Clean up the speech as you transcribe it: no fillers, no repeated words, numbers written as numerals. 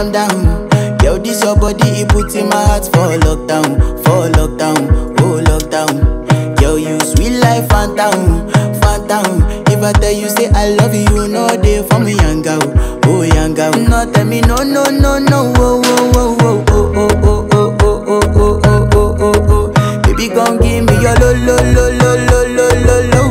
calm down. Yo, this your body, it puts in my heart for lockdown, oh lockdown. Yo, you sweet life, phantom, phantom. If I tell you say I love you, you know they for me young girl, oh young girl. No tell me no, no, no, no, oh, oh, oh, oh, oh, oh, oh, oh, oh, oh, oh, oh, oh, oh. Baby, gon' give me your lo, lo, lo, lo, lo, lo, lo, lo.